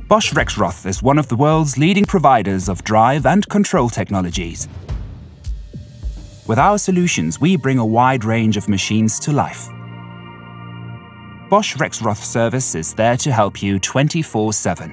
Bosch Rexroth is one of the world's leading providers of drive and control technologies. With our solutions, we bring a wide range of machines to life. Bosch Rexroth Service is there to help you 24/7.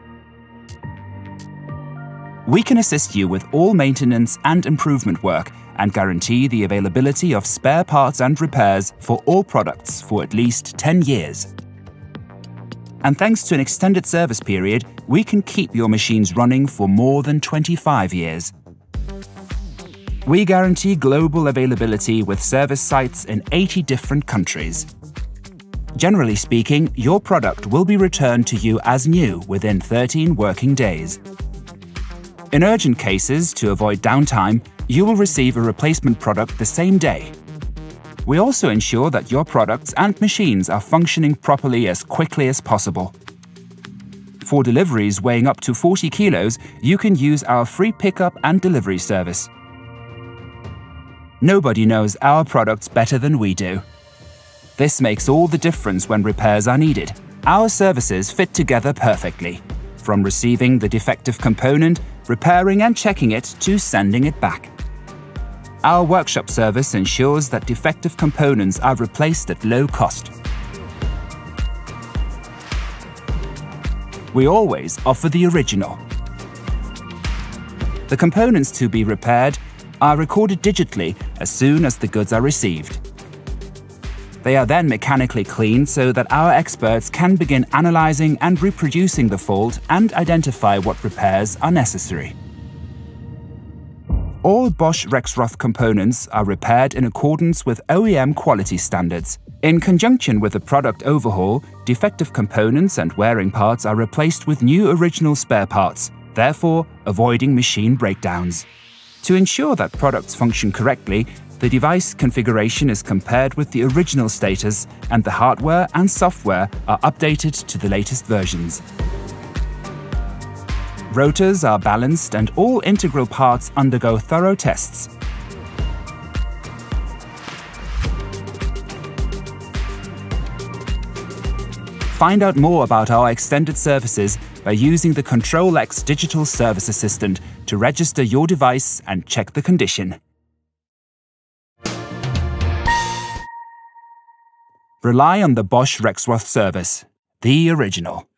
We can assist you with all maintenance and improvement work and guarantee the availability of spare parts and repairs for all products for at least 10 years. And thanks to an extended service period, we can keep your machines running for more than 25 years. We guarantee global availability with service sites in 80 different countries. Generally speaking, your product will be returned to you as new within 13 working days. In urgent cases, to avoid downtime, you will receive a replacement product the same day. We also ensure that your products and machines are functioning properly as quickly as possible. For deliveries weighing up to 40 kilos, you can use our free pickup and delivery service. Nobody knows our products better than we do. This makes all the difference when repairs are needed. Our services fit together perfectly, from receiving the defective component, repairing and checking it, to sending it back. Our workshop service ensures that defective components are replaced at low cost. We always offer the original. The components to be repaired are recorded digitally as soon as the goods are received. They are then mechanically cleaned so that our experts can begin analyzing and reproducing the fault and identify what repairs are necessary. All Bosch Rexroth components are repaired in accordance with OEM quality standards. In conjunction with a product overhaul, defective components and wearing parts are replaced with new original spare parts, therefore avoiding machine breakdowns. To ensure that products function correctly, the device configuration is compared with the original status and the hardware and software are updated to the latest versions. Rotors are balanced and all integral parts undergo thorough tests. Find out more about our extended services by using the Control-X digital service assistant to register your device and check the condition. Rely on the Bosch Rexroth service, the original.